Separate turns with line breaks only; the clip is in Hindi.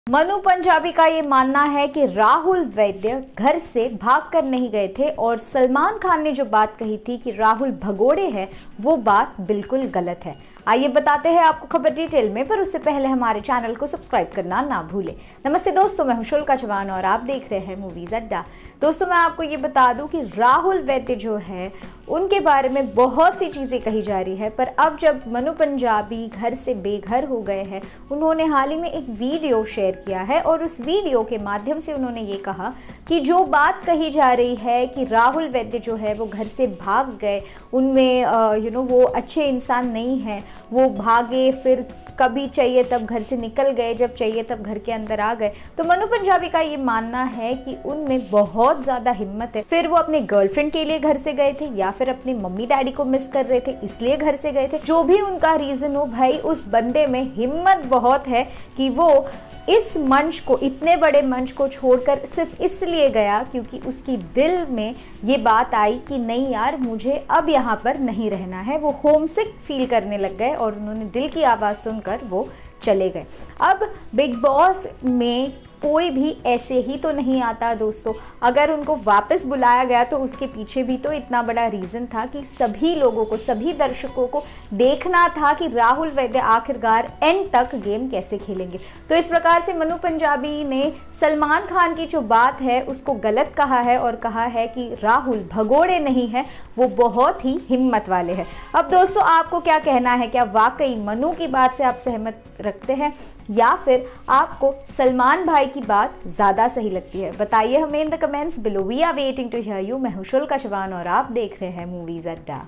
मनु पंजाबी का ये मानना है कि राहुल वैद्य घर से भागकर नहीं गए थे और सलमान खान ने जो बात कही थी कि राहुल भगोड़े हैं, वो बात बिल्कुल गलत है। आइए बताते हैं आपको खबर डिटेल में, पर उससे पहले हमारे चैनल को सब्सक्राइब करना ना भूलें। नमस्ते दोस्तों, मैं हूं शुल्का चौहान और आप देख रहे हैं मूवीज अड्डा। दोस्तों, मैं आपको ये बता दूं कि राहुल वैद्य जो है उनके बारे में बहुत सी चीज़ें कही जा रही है, पर अब जब मनु पंजाबी घर से बेघर हो गए हैं, उन्होंने हाल ही में एक वीडियो शेयर किया है और उस वीडियो के माध्यम से उन्होंने ये कहा कि जो बात कही जा रही है कि राहुल वैद्य जो है वो घर से भाग गए, उनमें वो अच्छे इंसान नहीं हैं, वो भागे फिर कभी चाहिए तब घर से निकल गए, जब चाहिए तब घर के अंदर आ गए। तो मनु पंजाबी का ये मानना है कि उनमें बहुत ज़्यादा हिम्मत है। फिर वो अपने गर्लफ्रेंड के लिए घर से गए थे या फिर अपने मम्मी डैडी को मिस कर रहे थे इसलिए घर से गए थे। जो भी उनका रीज़न हो, भाई उस बंदे में हिम्मत बहुत है कि वो इस मंच को, इतने बड़े मंच को छोड़कर सिर्फ इसलिए गया क्योंकि उसकी दिल में ये बात आई कि नहीं यार, मुझे अब यहाँ पर नहीं रहना है। वो होमसिक फील करने लग गए और उन्होंने दिल की आवाज़ सुनकर वो चले गए। अब बिग बॉस में कोई भी ऐसे ही तो नहीं आता दोस्तों। अगर उनको वापस बुलाया गया तो उसके पीछे भी तो इतना बड़ा रीज़न था कि सभी लोगों को, सभी दर्शकों को देखना था कि राहुल वैद्य आखिरकार एंड तक गेम कैसे खेलेंगे। तो इस प्रकार से मनु पंजाबी ने सलमान खान की जो बात है उसको गलत कहा है और कहा है कि राहुल भगोड़े नहीं है, वो बहुत ही हिम्मत वाले हैं। अब दोस्तों, आपको क्या कहना है? क्या वाकई मनु की बात से आप सहमत रखते हैं या फिर आपको सलमान भाई की बात ज़्यादा सही लगती है? बताइए हमें in the comments below. We are waiting to hear you. मैं हूं शुल्का चौहान और आप देख रहे हैं मूवीज अड्डा।